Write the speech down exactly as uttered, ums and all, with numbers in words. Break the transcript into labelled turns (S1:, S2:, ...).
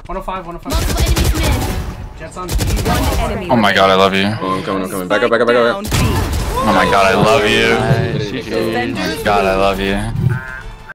S1: one oh five, one oh five. Multiple enemies mid. Jets on B.
S2: One enemy.
S3: Oh my god, I love you.
S4: Oh, I'm coming, I'm coming. Back up, back up, back up.
S3: Oh my god, I love you.
S2: Defenders
S3: God, I love you.